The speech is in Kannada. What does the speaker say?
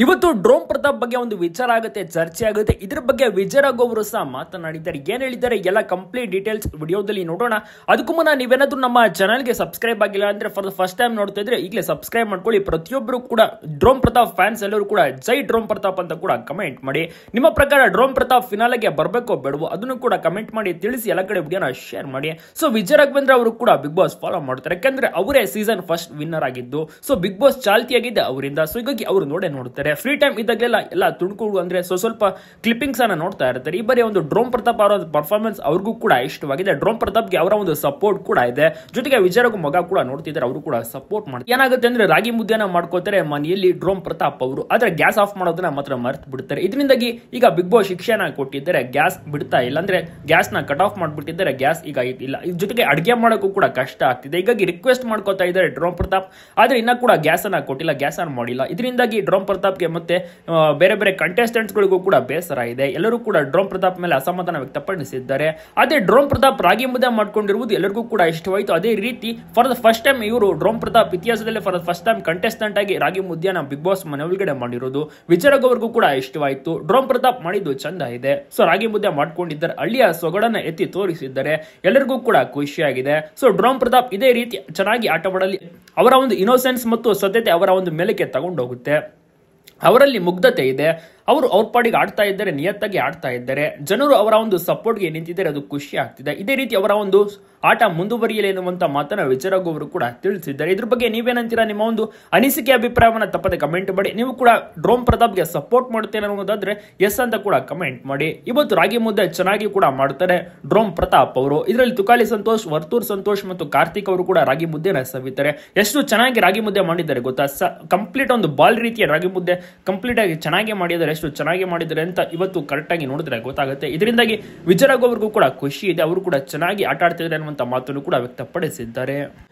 ಇವತ್ತು ಡ್ರೋನ್ ಪ್ರತಾಪ್ ಬಗ್ಗೆ ಒಂದು ವಿಚಾರ ಆಗುತ್ತೆ, ಚರ್ಚೆ ಆಗುತ್ತೆ. ಇದ್ರ ಬಗ್ಗೆ ವಿಜಯ್ ರಾಘವ್ ಅವರು ಸಹ ಮಾತನಾಡಿದ್ದಾರೆ. ಏನ್ ಹೇಳಿದ್ದಾರೆ ಎಲ್ಲ ಕಂಪ್ಲೀಟ್ ಡೀಟೇಲ್ಸ್ ವಿಡಿಯೋದಲ್ಲಿ ನೋಡೋಣ. ಅದಕ್ಕೂ ಮುನ್ನ ನೀವೇನಾದ್ರೂ ನಮ್ಮ ಚಾನಲ್ಗೆ ಸಬ್ಸ್ಕ್ರೈಬ್ ಆಗಿಲ್ಲ ಅಂದ್ರೆ ಫಾರ್ ದ ಫಸ್ಟ್ ಟೈಮ್ ನೋಡ್ತಾ ಇದ್ರೆ ಈಗಲೇ ಸಬ್ಸ್ಕ್ರೈಬ್ ಮಾಡ್ಕೊಳ್ಳಿ. ಪ್ರತಿಯೊಬ್ಬರು ಕೂಡ ಡ್ರೋನ್ ಪ್ರತಾಪ್ ಫ್ಯಾನ್ಸ್ ಎಲ್ಲರೂ ಕೂಡ ಜೈ ಡ್ರೋನ್ ಪ್ರತಾಪ್ ಅಂತ ಕೂಡ ಕಮೆಂಟ್ ಮಾಡಿ. ನಿಮ್ಮ ಪ್ರಕಾರ ಡ್ರೋನ್ ಪ್ರತಾಪ್ ಫಿನಾಲೆಗೆ ಬರಬೇಕೋ ಬೇಡವೋ ಅದನ್ನು ಕೂಡ ಕಮೆಂಟ್ ಮಾಡಿ ತಿಳಿಸಿ. ಎಲ್ಲ ಕಡೆ ವಿಡಿಯೋನ ಶೇರ್ ಮಾಡಿ. ಸೊ ವಿಜಯ್ ರಾಘವೇಂದ್ರ ಅವರು ಕೂಡ ಬಿಗ್ ಬಾಸ್ ಫಾಲೋ ಮಾಡ್ತಾರೆ, ಯಾಕಂದ್ರೆ ಅವರೇ ಸೀಸನ್ ಫಸ್ಟ್ ವಿನ್ನರ್ ಆಗಿದ್ದು. ಸೊ ಬಿಗ್ ಬಾಸ್ ಚಾಲ್ತಿಯಾಗಿದೆ ಅವರಿಂದ. ಸೊ ಹೀಗಾಗಿ ಅವರು ನೋಡ್ತಾರೆ. ಫ್ರೀ ಟೈಮ್ ಇದ್ದಾಗಲೆಲ್ಲ ಎಲ್ಲ ತುಣುಕುಗಳು ಅಂದ್ರೆ ಸ್ವಲ್ಪ ಕ್ಲಿಪ್ಪಿಂಗ್ಸ್ ಅನ್ನ ನೋಡ್ತಾ ಇರ್ತಾರೆ. ಈ ಬಾರಿ ಒಂದು ಡ್ರೋನ್ ಪ್ರತಾಪ್ ಅವರ ಪರ್ಫಾರ್ಮೆನ್ಸ್ ಅವ್ರಿಗೂ ಕೂಡ ಇಷ್ಟವಾಗಿದೆ. ಡ್ರೋನ್ ಪ್ರತಾಪ್ಗೆ ಅವರ ಒಂದು ಸಪೋರ್ಟ್ ಕೂಡ ಇದೆ. ಜೊತೆಗೆ ವಿಜಯ್ ರಾಘವ್ ಮಗ ಕೂಡ ನೋಡ್ತಿದ್ದಾರೆ, ಅವರು ಕೂಡ ಸಪೋರ್ಟ್ ಮಾಡ್ತಾರೆ. ಏನಾಗುತ್ತೆ ಅಂದ್ರೆ ರಾಗಿ ಮುದ್ದೆನ ಮಾಡ್ಕೋತಾರೆ ಮನೆಯಲ್ಲಿ ಡ್ರೋನ್ ಪ್ರತಾಪ್ ಅವರು. ಆದ್ರೆ ಗ್ಯಾಸ್ ಆಫ್ ಮಾಡೋದನ್ನ ಮಾತ್ರ ಮರ್ತು ಬಿಡ್ತಾರೆ. ಇದರಿಂದಾಗಿ ಈಗ ಬಿಗ್ ಬಾಸ್ ಶಿಕ್ಷೆನ ಕೊಟ್ಟಿದ್ದಾರೆ, ಗ್ಯಾಸ್ ಬಿಡ್ತಾ ಇಲ್ಲ, ಅಂದ್ರೆ ಗ್ಯಾಸ್ ನ ಕಟ್ ಆಫ್ ಮಾಡ್ಬಿಟ್ಟಿದ್ದಾರೆ. ಗ್ಯಾಸ್ ಈಗ ಇಲ್ಲ. ಇದ್ರ ಜೊತೆಗೆ ಅಡಿಗೆ ಮಾಡೋಕ್ಕೂ ಕೂಡ ಕಷ್ಟ ಆಗ್ತಿದೆ. ಹೀಗಾಗಿ ರಿಕ್ವೆಸ್ಟ್ ಮಾಡ್ಕೋತಾ ಇದ್ದಾರೆ ಡ್ರೋನ್ ಪ್ರತಾಪ್. ಆದ್ರೆ ಇನ್ನ ಕೂಡ ಗ್ಯಾಸ್ ಅನ್ನ ಕೊಟ್ಟಿಲ್ಲ, ಗ್ಯಾಸ್ ಅನ್ನ ಮಾಡಿಲ್ಲ. ಇದರಿಂದಾಗಿ ಡ್ರೋನ್ ಪ್ರತಾಪ್ಗೆ ಮತ್ತೆ ಬೇರೆ ಬೇರೆ ಕಂಟೆಸ್ಟೆಂಟ್ಸ್ ಗಳಿಗೂ ಕೂಡ ಬೇಸರ ಇದೆ. ಎಲ್ಲರೂ ಕೂಡ ಡ್ರೋನ್ ಪ್ರತಾಪ್ ಮೇಲೆ ಅಸಮಾಧಾನ ವ್ಯಕ್ತಪಡಿಸಿದ್ದಾರೆ. ಅದೇ ಡ್ರೋನ್ ಪ್ರತಾಪ್ ರಾಗಿ ಮುದ್ದೆ ಮಾಡ್ಕೊಂಡಿರುವುದು ಎಲ್ಲರಿಗೂ ಕೂಡ ಇಷ್ಟವಾಯಿತು. ಅದೇ ರೀತಿ ಫಾರ್ ದ ಫಸ್ಟ್ ಟೈಮ್ ಇವರು ಡ್ರೋನ್ ಪ್ರತಾಪ್ ಇತಿಹಾಸದಲ್ಲಿ for the first time contestant ಆಗಿ ರಾಗಿ ಮುದ್ದೆನ ಬಿಗ್ ಬಾಸ್ ಮನೆ ಒಳಗಡೆ ಮಾಡಿರೋದು ವಿಜಯ್ ರಾಘವ್ ಅವ್ರಿಗೂ ಕೂಡ ಇಷ್ಟವಾಯಿತು. ಡ್ರೋನ್ ಪ್ರತಾಪ್ ಮಾಡಿದ್ದು ಚಂದ ಇದೆ. ಸೊ ರಾಗಿ ಮುದ್ದೆ ಮಾಡ್ಕೊಂಡಿದ್ದಾರೆ, ಹಳ್ಳಿಯ ಸೊಗಡನ್ನ ಎತ್ತಿ ತೋರಿಸಿದ್ದಾರೆ, ಎಲ್ಲರಿಗೂ ಕೂಡ ಖುಷಿಯಾಗಿದೆ. ಸೊ ಡ್ರೋನ್ ಪ್ರತಾಪ್ ಇದೇ ರೀತಿ ಚೆನ್ನಾಗಿ ಆಟವಾಡಲಿ. ಅವರ ಒಂದು ಇನ್ನೋಸೆನ್ಸ್ ಮತ್ತು ಸತ್ಯತೆ ಅವರ ಒಂದು ಮೇಲಕ್ಕೆ ತಗೊಂಡೋಗುತ್ತೆ. ಅವರಲ್ಲಿ ಮುಗ್ಧತೆ ಇದೆ. ಅವರು ಅವ್ರ ಪಾಡಿಗೆ ಆಡ್ತಾ ಇದ್ದಾರೆ, ನಿಯತ್ತಾಗಿ ಆಡ್ತಾ ಇದ್ದಾರೆ. ಜನರು ಅವರ ಒಂದು ಸಪೋರ್ಟ್ಗೆ ನಿಂತಿದ್ದಾರೆ, ಅದು ಖುಷಿ ಆಗ್ತಿದೆ. ಇದೇ ರೀತಿ ಅವರ ಒಂದು ಆಟ ಮುಂದುವರಿಯಲಿ ಎನ್ನುವಂತ ಮಾತನ್ನ ವಿಜಯ್ ರಾಘವ್ ಅವರು ಕೂಡ ತಿಳಿಸಿದ್ದಾರೆ. ಇದ್ರ ಬಗ್ಗೆ ನೀವೇನಂತೀರಾ? ನಿಮ್ಮ ಒಂದು ಅನಿಸಿಕೆ ಅಭಿಪ್ರಾಯವನ್ನ ತಪ್ಪದೆ ಕಮೆಂಟ್ ಮಾಡಿ. ನೀವು ಕೂಡ ಡ್ರೋನ್ ಪ್ರತಾಪ್ಗೆ ಸಪೋರ್ಟ್ ಮಾಡ್ತೇನೆ ಅನ್ನೋದಾದ್ರೆ ಎಸ್ ಅಂತ ಕೂಡ ಕಮೆಂಟ್ ಮಾಡಿ. ಇವತ್ತು ರಾಗಿ ಮುದ್ದೆ ಚೆನ್ನಾಗಿ ಕೂಡ ಮಾಡ್ತಾರೆ ಡ್ರೋನ್ ಪ್ರತಾಪ್ ಅವರು. ಇದರಲ್ಲಿ ತುಕಾಲಿ ಸಂತೋಷ್, ವರ್ತೂರ್ ಸಂತೋಷ್ ಮತ್ತು ಕಾರ್ತಿಕ್ ಅವರು ಕೂಡ ರಾಗಿ ಮುದ್ದೆನ ಸವಿತಾರೆ. ಎಷ್ಟು ಚೆನ್ನಾಗಿ ರಾಗಿ ಮುದ್ದೆ ಮಾಡಿದ್ದಾರೆ ಗೊತ್ತಾ? ಕಂಪ್ಲೀಟ್ ಒಂದು ಬಾಲ್ ರೀತಿಯ ರಾಗಿ ಮುದ್ದೆ ಕಂಪ್ಲೀಟ್ ಆಗಿ ಚೆನ್ನಾಗಿ ಮಾಡಿದ್ದಾರೆ. ಎಷ್ಟು ಚೆನ್ನಾಗಿ ಮಾಡಿದ್ದಾರೆ ಅಂತ ಇವತ್ತು ಕರೆಕ್ಟ್ ಆಗಿ ನೋಡಿದ್ರೆ ಗೊತ್ತಾಗುತ್ತೆ. ಇದರಿಂದಾಗಿ ವಿಜಯ್ ರಾಘವ್ ಅವ್ರಿಗೂ ಕೂಡ ಖುಷಿ ಇದೆ. ಅವರು ಕೂಡ ಚೆನ್ನಾಗಿ ಆಟ ಆಡ್ತಿದ್ದಾರೆ ಅನ್ನುವಂತ ಮಾತನ್ನು ಕೂಡ ವ್ಯಕ್ತಪಡಿಸಿದ್ದಾರೆ.